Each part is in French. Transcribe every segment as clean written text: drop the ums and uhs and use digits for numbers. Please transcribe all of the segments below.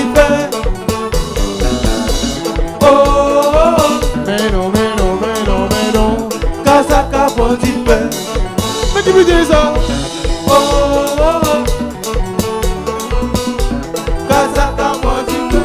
fait. Oh, oh, oh. Mais non, mais non, mais non, mais non. Kasaka bon tu fais. Mais qui me dit ça? Oh, oh, oh. Kasaka bon tu fais.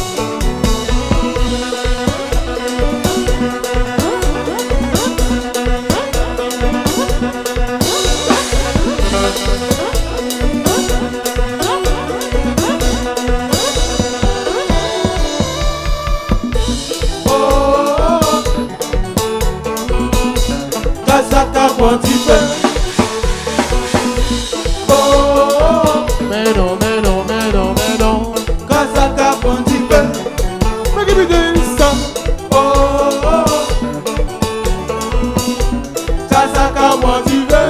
Kasaka bon tu fais. Oh, oh, oh. Mais non, mais non, mais non, mais non. Kasaka bon tu fais. Mais qui me dit ça? Oh, oh, oh. Kasaka bon tu fais.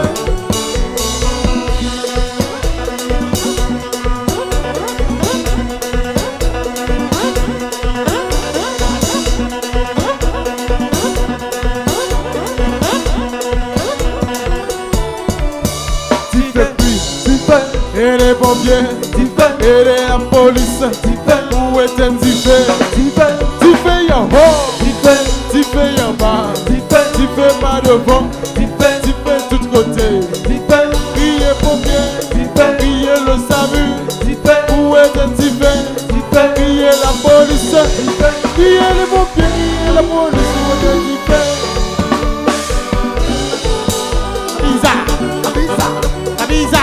Et les pompiers, et la police, où est-elle? Tu fais y'en haut, tu fais y'en bas, tu fais pas devant, tu fais tout côté. Criez pompiers, criez le SAMU, où est-elle? Criez la police, criez les pompiers, criez la police, où est-elle? Bizarre.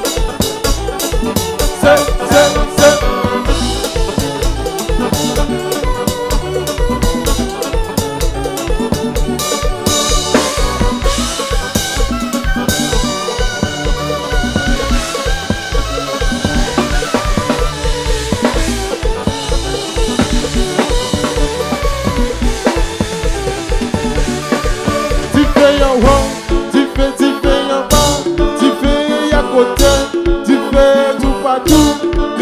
Tu fais en haut, tu fais en bas, tu fais à côté, tu fais tout partout,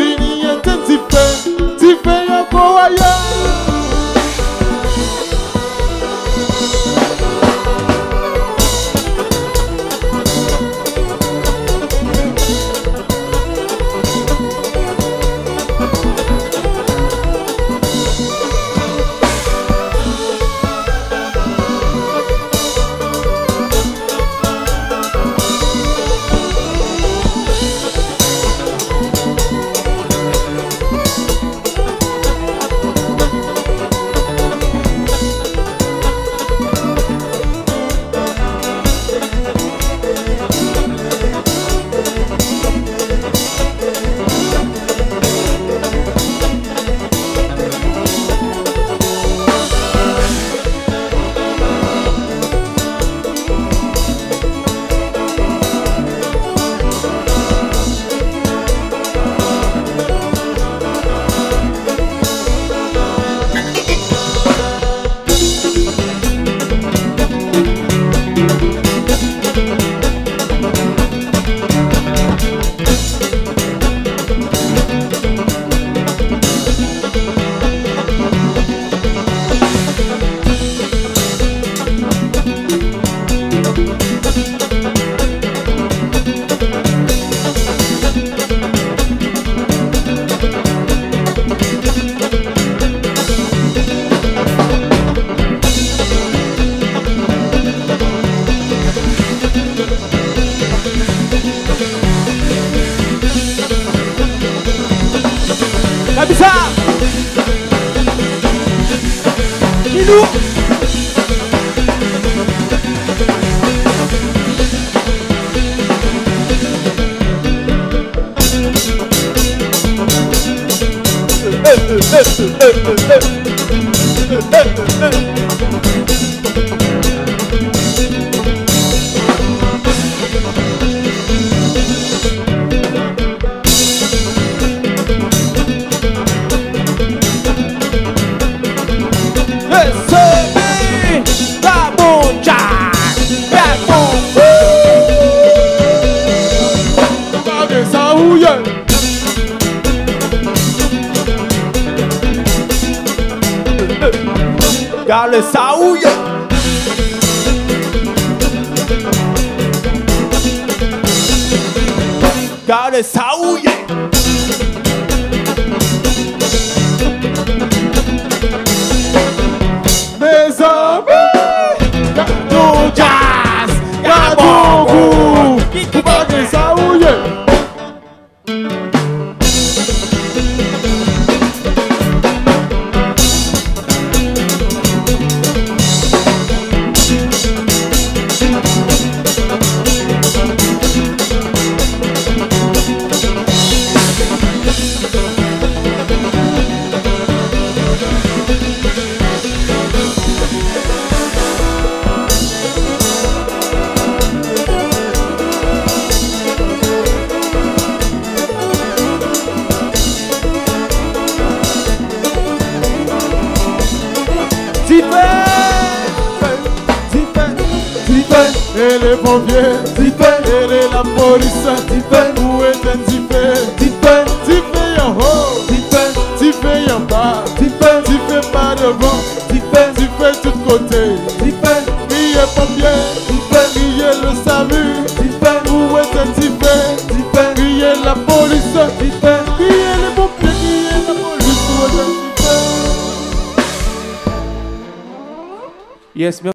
tu fais encore ailleurs. Car le saouille. Car le saouille. et les pompiers, et la police, où est un Tifé, Tifé en haut, Tifé en bas, Tifé pas devant, Tifé tout côté, criez pompier, criez le SAMU, où est un Tifé, criez la police, criez les pompiers, criez la police, où est un Tifé. Yes,